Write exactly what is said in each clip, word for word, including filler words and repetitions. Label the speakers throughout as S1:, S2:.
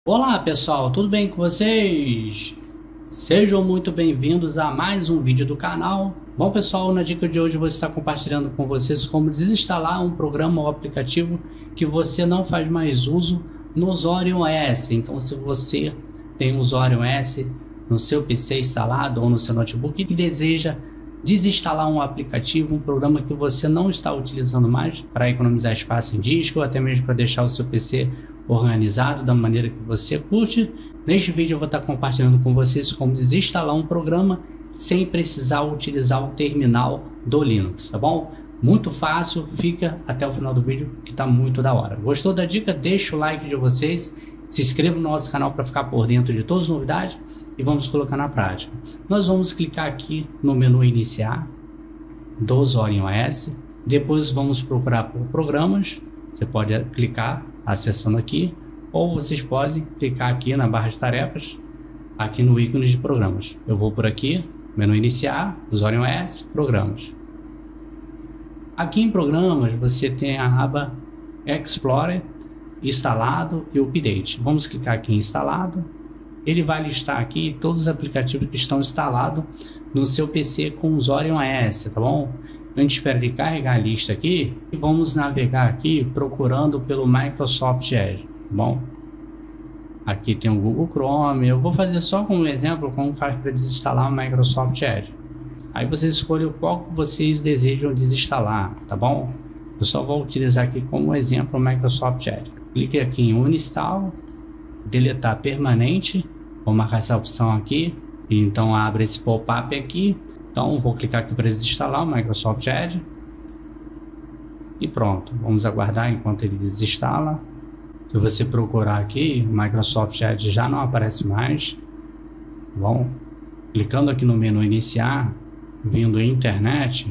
S1: Olá pessoal, tudo bem com vocês? Sejam muito bem-vindos a mais um vídeo do canal. Bom pessoal, na dica de hoje eu vou estar compartilhando com vocês como desinstalar um programa ou aplicativo que você não faz mais uso no Orion S. Então se você tem um Orion S no seu P C instalado ou no seu notebook e deseja desinstalar um aplicativo, um programa que você não está utilizando mais para economizar espaço em disco ou até mesmo para deixar o seu P C organizado da maneira que você curte. Neste vídeo eu vou estar compartilhando com vocês como desinstalar um programa sem precisar utilizar o terminal do Linux, tá bom? Muito fácil, fica até o final do vídeo que tá muito da hora. Gostou da dica? Deixa o like de vocês, se inscreva no nosso canal para ficar por dentro de todas as novidades e vamos colocar na prática. Nós vamos clicar aqui no menu iniciar do Orion S, depois vamos procurar por programas. Você pode clicar acessando aqui, ou vocês podem clicar aqui na barra de tarefas, aqui no ícone de programas. Eu vou por aqui, menu iniciar, Orion S, programas. Aqui em programas você tem a aba Explorer, instalado e update. Vamos clicar aqui em instalado. Ele vai listar aqui todos os aplicativos que estão instalados no seu P C com o Orion S, tá bom? A gente espera ele carregar a lista aqui e vamos navegar aqui procurando pelo Microsoft Edge, tá bom? Aqui tem o Google Chrome. Eu vou fazer só como exemplo como faz para desinstalar o Microsoft Edge. Aí vocês escolhem qual que vocês desejam desinstalar, tá bom? Eu só vou utilizar aqui como exemplo o Microsoft Edge. Clique aqui em Uninstall, deletar permanente. Vou marcar essa opção aqui. Então abre esse pop-up aqui. Então vou clicar aqui para desinstalar o Microsoft Edge. E pronto, vamos aguardar enquanto ele desinstala. Se você procurar aqui, o Microsoft Edge já não aparece mais. Bom, clicando aqui no menu iniciar, vindo em internet,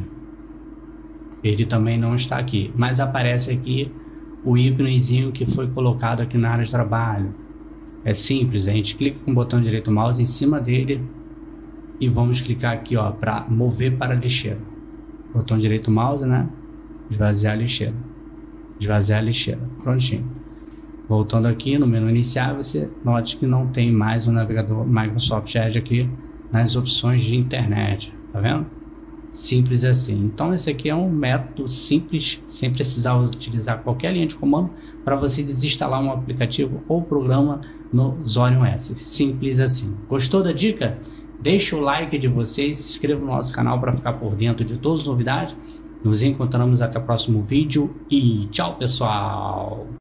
S1: ele também não está aqui, mas aparece aqui o íconezinho que foi colocado aqui na área de trabalho. É simples, a gente clica com o botão direito do mouse em cima dele e vamos clicar aqui, ó, para mover para a lixeira. Botão direito do mouse, né? Esvaziar a lixeira. Esvaziar a lixeira. Prontinho. Voltando aqui no menu iniciar, você note que não tem mais o navegador Microsoft Edge aqui nas opções de internet. Tá vendo? Simples assim. Então esse aqui é um método simples, sem precisar utilizar qualquer linha de comando, para você desinstalar um aplicativo ou programa no Orion S. Simples assim. Gostou da dica? Deixa o like de vocês, se inscreva no nosso canal para ficar por dentro de todas as novidades. Nos encontramos até o próximo vídeo e tchau pessoal!